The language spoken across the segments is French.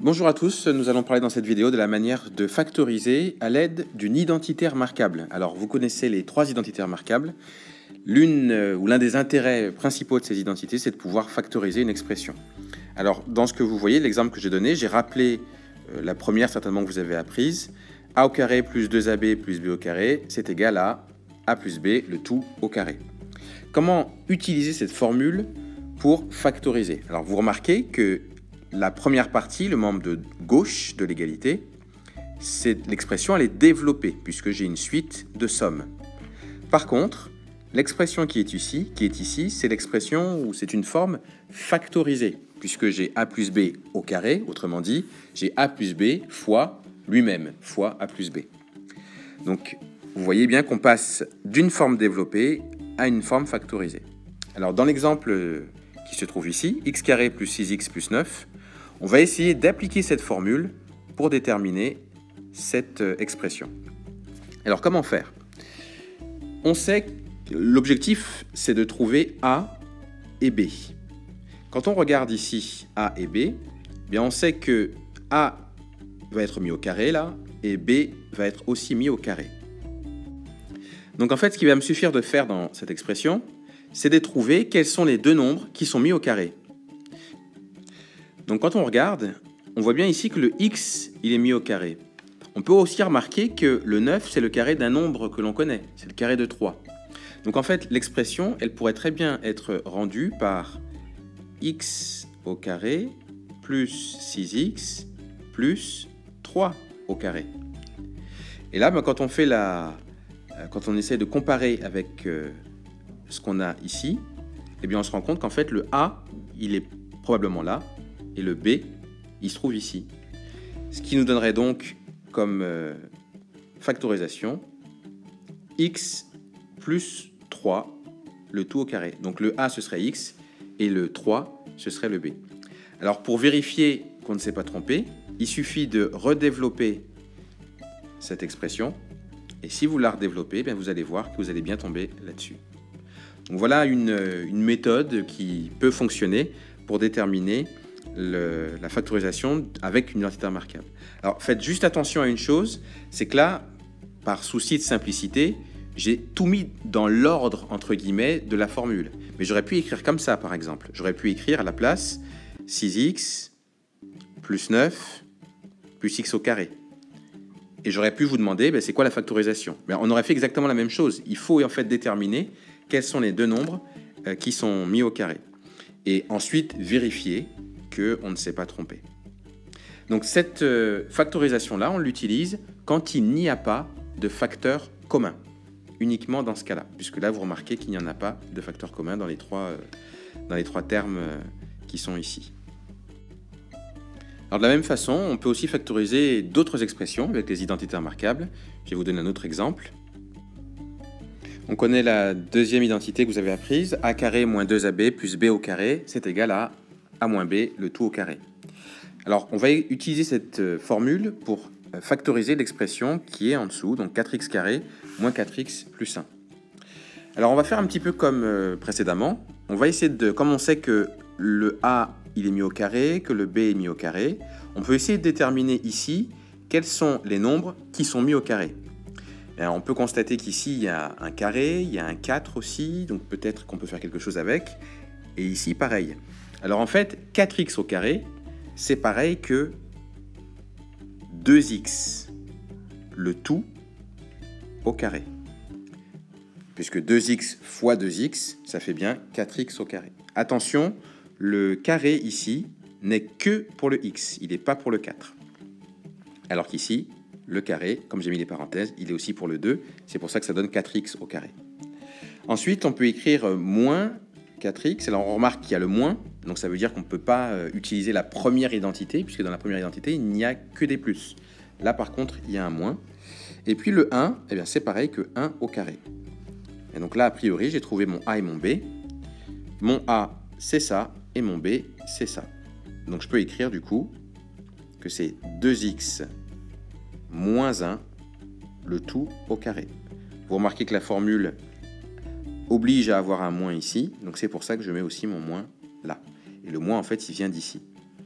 Bonjour à tous, nous allons parler dans cette vidéo de la manière de factoriser à l'aide d'une identité remarquable. Alors vous connaissez les trois identités remarquables. L'un des intérêts principaux de ces identités, c'est de pouvoir factoriser une expression. Alors dans ce que vous voyez, l'exemple que j'ai donné, j'ai rappelé la première certainement que vous avez apprise. A au carré plus 2ab plus b au carré, c'est égal à a plus b, le tout au carré. Comment utiliser cette formule pour factoriser? Alors vous remarquez que la première partie, le membre de gauche de l'égalité, l'expression elle est développée puisque j'ai une suite de sommes. Par contre, l'expression qui est ici, c'est l'expression où c'est une forme factorisée puisque j'ai a plus b au carré, autrement dit, j'ai a plus b fois lui-même, fois a plus b. Donc, vous voyez bien qu'on passe d'une forme développée à une forme factorisée. Alors, dans l'exemple qui se trouve ici, x carré plus 6x plus 9, on va essayer d'appliquer cette formule pour déterminer cette expression. Alors, comment faire? On sait que l'objectif, c'est de trouver a et b. Quand on regarde ici a et b, eh bien on sait que a va être mis au carré là, et b va être aussi mis au carré. Donc en fait, ce qui va me suffire de faire dans cette expression, c'est de trouver quels sont les deux nombres qui sont mis au carré. Donc quand on regarde, on voit bien ici que le x, il est mis au carré. On peut aussi remarquer que le 9, c'est le carré d'un nombre que l'on connaît, c'est le carré de 3. Donc en fait, l'expression, elle pourrait très bien être rendue par x au carré plus 6x plus 3 au carré. Et là, quand on essaie de comparer avec ce qu'on a ici, eh bien on se rend compte qu'en fait le a, il est probablement là, et le b, il se trouve ici. Ce qui nous donnerait donc comme factorisation x plus 3, le tout au carré. Donc le a, ce serait x, et le 3, ce serait le b. Alors pour vérifier qu'on ne s'est pas trompé, il suffit de redévelopper cette expression, et si vous la redéveloppez, bien vous allez voir que vous allez bien tomber là-dessus. Donc voilà une méthode qui peut fonctionner pour déterminer la factorisation avec une identité remarquable. Alors faites juste attention à une chose, c'est que là, par souci de simplicité, j'ai tout mis dans l'ordre entre guillemets de la formule. Mais j'aurais pu écrire comme ça par exemple. J'aurais pu écrire à la place 6x plus 9 plus x au carré. Et j'aurais pu vous demander c'est quoi la factorisation. Mais on aurait fait exactement la même chose. Il faut en fait déterminer quels sont les deux nombres qui sont mis au carré. Et ensuite vérifier qu'on ne s'est pas trompé. Donc cette factorisation-là, on l'utilise quand il n'y a pas de facteur commun. Uniquement dans ce cas-là. Puisque là, vous remarquez qu'il n'y en a pas de facteur commun dans les trois termes qui sont ici. Alors de la même façon, on peut aussi factoriser d'autres expressions avec les identités remarquables. Je vais vous donner un autre exemple. On connaît la deuxième identité que vous avez apprise, a carré moins 2ab plus b au carré, c'est égal à a moins b, le tout au carré. Alors on va utiliser cette formule pour factoriser l'expression qui est en dessous, donc 4x carré moins 4x plus 1. Alors on va faire un petit peu comme précédemment. On va essayer de, comme on sait que le a il est mis au carré, que le b est mis au carré, on peut essayer de déterminer ici quels sont les nombres qui sont mis au carré. Et on peut constater qu'ici il y a un carré, il y a un 4 aussi, donc peut-être qu'on peut faire quelque chose avec. Et ici pareil. Alors en fait 4x au carré, c'est pareil que 2x, le tout au carré. Puisque 2x fois 2x, ça fait bien 4x au carré. Attention, le carré ici n'est que pour le x, il n'est pas pour le 4. Alors qu'ici, le carré, comme j'ai mis les parenthèses, il est aussi pour le 2, c'est pour ça que ça donne 4x au carré. Ensuite, on peut écrire moins 4x, alors on remarque qu'il y a le moins, donc ça veut dire qu'on ne peut pas utiliser la première identité, puisque dans la première identité, il n'y a que des plus. Là, par contre, il y a un moins. Et puis le 1, eh bien, c'est pareil que 1 au carré. Et donc là, a priori, j'ai trouvé mon a et mon b. Mon a, c'est ça, et mon b, c'est ça. Donc je peux écrire du coup que c'est 2x moins 1, le tout au carré. Vous remarquez que la formule oblige à avoir un moins ici, donc c'est pour ça que je mets aussi mon moins là. Et le moins, en fait, il vient d'ici.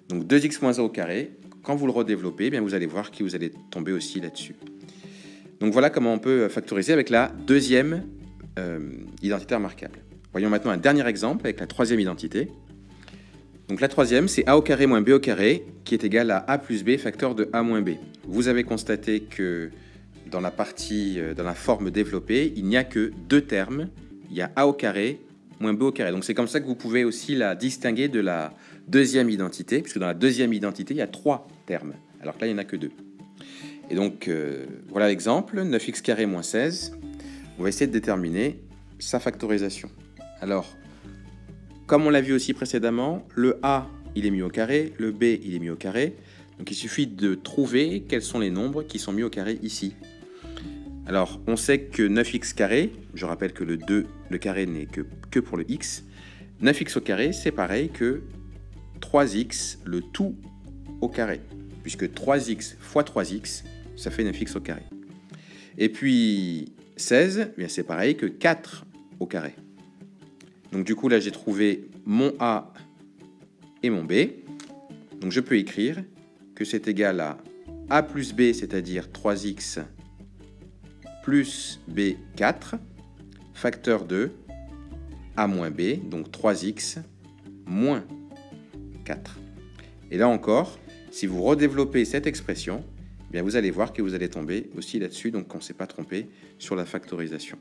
Donc 2x moins 1 au carré, quand vous le redéveloppez, eh bien vous allez voir que vous allez tomber aussi là-dessus. Donc voilà comment on peut factoriser avec la deuxième identité remarquable. Voyons maintenant un dernier exemple avec la troisième identité. Donc la troisième, c'est a au carré moins b au carré, qui est égal à a plus b facteur de a moins b. Vous avez constaté que dans la partie, dans la forme développée, il n'y a que deux termes. Il y a a au carré moins b au carré. Donc c'est comme ça que vous pouvez aussi la distinguer de la deuxième identité, puisque dans la deuxième identité, il y a trois termes, alors que là, il n'y en a que deux. Et donc, voilà l'exemple, 9x carré moins 16. On va essayer de déterminer sa factorisation. Alors, comme on l'a vu aussi précédemment, le a, il est mis au carré, le b, il est mis au carré. Donc, il suffit de trouver quels sont les nombres qui sont mis au carré ici. Alors, on sait que 9x carré, je rappelle que le 2, le carré n'est que pour le x, 9x au carré, c'est pareil que 3x, le tout au carré, puisque 3x fois 3x, ça fait 9x au carré. Et puis 16, eh bien c'est pareil que 4 au carré. Donc du coup, là, j'ai trouvé mon a et mon b. Donc je peux écrire que c'est égal à a plus b, c'est-à-dire 3x plus b 4, facteur de a moins b, donc 3x moins 4. Et là encore, si vous redéveloppez cette expression, eh bien vous allez voir que vous allez tomber aussi là-dessus, donc on ne s'est pas trompé sur la factorisation.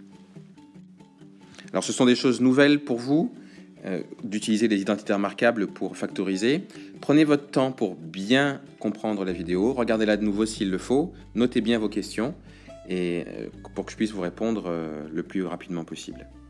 Alors ce sont des choses nouvelles pour vous, d'utiliser les identités remarquables pour factoriser. Prenez votre temps pour bien comprendre la vidéo, regardez-la de nouveau s'il le faut, notez bien vos questions, et pour que je puisse vous répondre le plus rapidement possible.